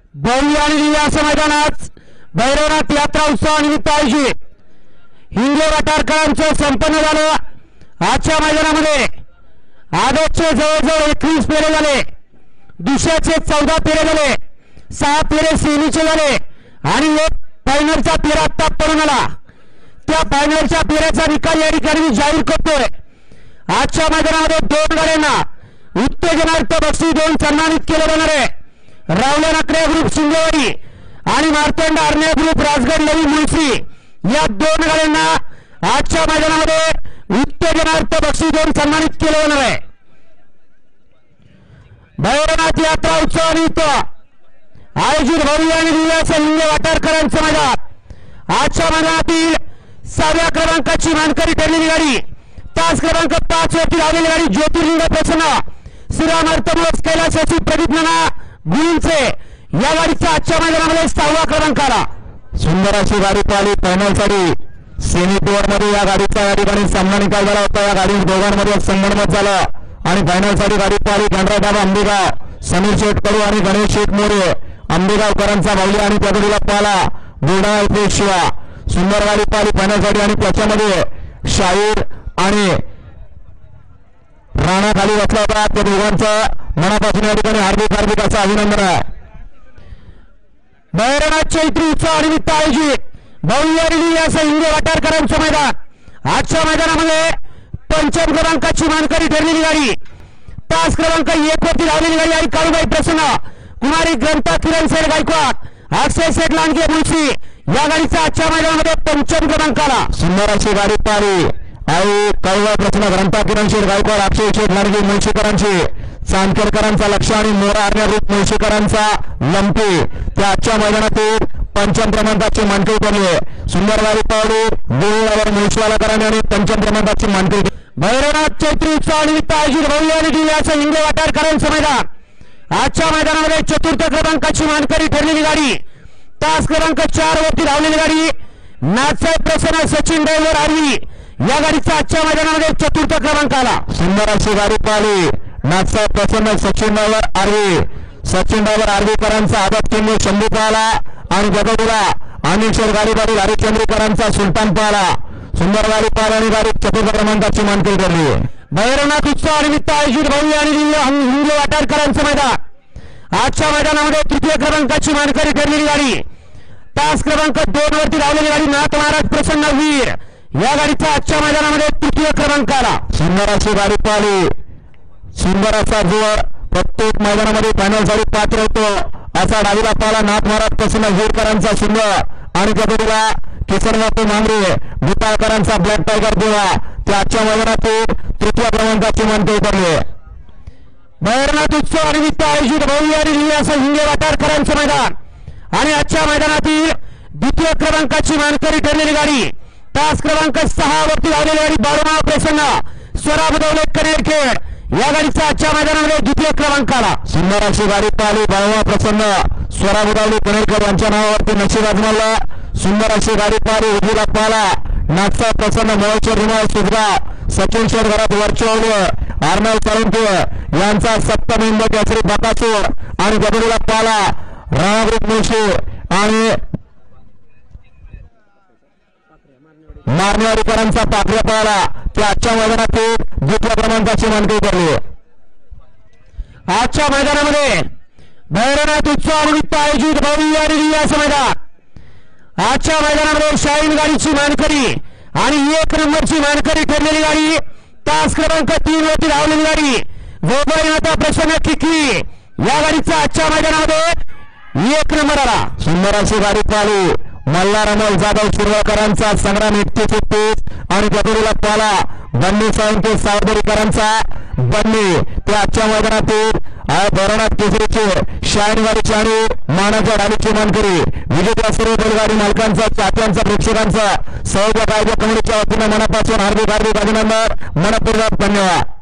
भव्य आणि दिव्य असं मैदानात भैरवनाथ यात्रा उत्सवानिमित्त आयोजित हिंगले वाटारकरांचं संपन्न झालं। आजच्या मैदानामध्ये आदतचे जवळजवळ 21 फेरे झाले, दुसऱ्याचे 14 फेरे झाले, 6 फेरे सेमीचे झाले आणि एक फायनलचा फेरा आता पडून आला। त्या फायनलच्या फेऱ्याचा निकाल या ठिकाणी जाहीर करतोय। आजच्या मैदानामध्ये 2 गाड्यांना उत्तेजनार्थ बक्षीस देऊन सन्मानित केलं जाणार आहे। रावला नाकड्या ग्रुप शिंदेवाडी आणि मार्तंड आर्णे ग्रुप राजगड नवी मुळशी या 2 गाड्यांना आजच्या मैदानामध्ये उत्तेजनार्थ बक्षीस देऊन सन्मानित केलं जाणार आहे। भैरवनाथ यात्रा उत्सवानिमित्त आयोजित भव्य आणि दिव्य असं हिंगले वाटारकरांचं मैदान। आजच्या मैदानातील 6व्या क्रमांकाची मानकरी ठरलेली गाडी तास क्रमांक 5 वरती लावलेली गाडी ज्योतिर्लिंग प्रसन्न श्रीराम अर्थमोस कैलासाची प्रदीप नाना गुळींचे या गाडीचा आजच्या मैदानामध्ये 6वा क्रमांक आला। सुंदर अशी गाडी पळाली फायनलसाठी। सेमी फेअर मध्ये या गाडीचा या ठिकाणी सामना निकाल झाला होता। या गाडी दोघांमध्ये संगणमत झाला आणि फायनलसाठी गाडी पळाली गणराज आंबेगाव समीर शेठ कडू आणि गणेश शेठ मोरे आंबेगावकरांचा भाऊली आणि त्या गाडीला पळाला बुलढाणा शिवा। सुंदर गाडी पळाली फायनलसाठी आणि त्याच्यामध्ये शाहीर आणि राणा खाली बसला होता। त्या दोघांचं मनापासून या ठिकाणी हार्दिक असं अभिनंदन आहे। भैरवनाथ चैत्री उत्सवानिमित्त आयोजित भव्य आणि दिव्य असं हिंगले वाटारकरांचं मैदान। आजच्या मैदानामध्ये 5 क्रमांकाची मानकरी ठरलेली गाडी तास क्रमांक 1 वरती लावलेली गाडी आणि काळूबाई प्रसन्न कुमारी ग्रंथा किरण सेठ गायकवाड अक्षय सेठ लांडगे मुळशी या गाडीचा आजच्या मैदानामध्ये 5 क्रमांक आला। सुंदर अशी गाडी पळाली आई काळूबाई प्रसन्न ग्रंथा किरण सेठ गायकवाड अक्षय सेठ लांडगे मुळशीकरांची चांदखेडकरांचा लक्ष आणि मोरा आर्ण्या ग्रुप मुळशीकरांचा लंपी त्या आजच्या मैदानातील 5 क्रमांकाची मानकरी ठरली। सुंदर गाडी पळाली गोळीवर मुळशीवालाकरांनी आणि 5 क्रमांकाची मानकरी। भैरवनाथ चैत्री उत्सवानिमित्त आयोजित भव्य आणि दिव्य असं हिंगले वाटारकरांचं मैदान। आजच्या मैदानामध्ये 4 क्रमांकाची मानकरी ठरलेली गाडी तास क्रमांक 4 वरती लावलेली गाडी नाथसाहेब प्रसन्न सचिन ड्रायव्हर आरवी या गाडीचा आजच्या मैदानामध्ये 4 क्रमांक आला। सुंदर अशी गाडी पळाली नाथसाहेब प्रसन्न सचिन ड्रायव्हर आरवीकरांचा आदत किंमत शंभू पळाला आणि जगडूला अनिक्षर गाडी पाटील हरिश्चंद्रीकरांचा सुलतान पळाला। सुंदर गाडी पळाली आणि गाडी 4 क्रमांकाची मानकरी ठरली। भैरवनाथ उत्सवानिमित्त आयोजित भव्य आणि दिव्य हिंगले वाटारकरांचं मैदान। आजच्या मैदानामध्ये 3य क्रमांकाची मानकरी ठरलेली गाडी तास क्रमांक 2 वरती लावलेली गाडी नाथ महाराज प्रसन्न वीर या गाडीचा आजच्या मैदानामध्ये 3य क्रमांक आला। सुंदर अशी गाडी पळाली सुंदर असा जोर प्रत्येक मैदानामध्ये फायनलसाठी पात्र होतो असा डावीला पळाला नाथ महाराज प्रसन्न वीरकरांचा सुंदर आणि कबड्डीला किसनबापू मांगरे भूताळकरांचा ब्लॅक टायगर देवा त्या आजच्या मैदानातील 3य क्रमांकाची मानकरी ठरली। भैरवनाथ उत्सवानिमित्त आयोजित भव्य आणि दिव्य असं हिंगले वाटारकरांचं मैदान आणि आजच्या मैदानातील 2य क्रमांकाची मानकरी ठरलेली गाडी तास क्रमांक 6 वरती लावलेली गाडी बाळूमाव प्रसन्न स्वरा बुदवले कनेरखेड या गाडीचा आजच्या मैदानामध्ये 2य क्रमांक आला। सुंदर अशी गाडी पळाली बाळूमाव प्रसन्न स्वरा बुदवले कनेरखेड यांच्या नावावरती नशीब आजमावला। सुंदर अशी गाडी पळाली उजवीला पळाला नाथसाहेब प्रसन्न मोळशेर रुमाल सुजगाव सचिन शेठ घरात वरचवले अर्नल साळुंके यांचा 7 नंबर केसरी बकासूर आणि गबडीला पळाला राणा ग्रुप मुळशी आणि मारनेवाडीकरांचा पाखऱ्या पळाला त्या आजच्या मैदानातील 2य क्रमांकाची मानकरी ठरली। आजच्या मैदानामध्ये भैरवनाथ उत्सवानिमित्त आयोजित भव्य आणि दिव्य असं मैदान। आजच्या मैदानामध्ये शाहीन गाडीची मानकरी आणि 1 नंबरची मानकरी ठरलेली गाडी तास क्रमांक 3 वरती लावलेली गाडी गोपाळनाथ प्रसन्न किकली या गाडीचा आजच्या मैदानामध्ये 1 नंबर आला। सुंदर अशी गाडी पळाली मल्हार अमोल जाधव शिरवाकरांचा संग्राम 31 आणि गबडीला पळाला बन्नी साळुंके सावदरीकरांचा बन्नी त्या आजच्या मैदानातील भैरवनाथ केसरीचे शाहीन गाडीची आणि मानाच्या डालीची मानकरी विजेत्या सर्व बैलगाडी मालकांचा चाहत्यांचा प्रेक्षकांचा सहयोग कायदे कमिटीच्या वतीने मनापासून हार्दिक अभिनंदन मनपूर्वक धन्यवाद।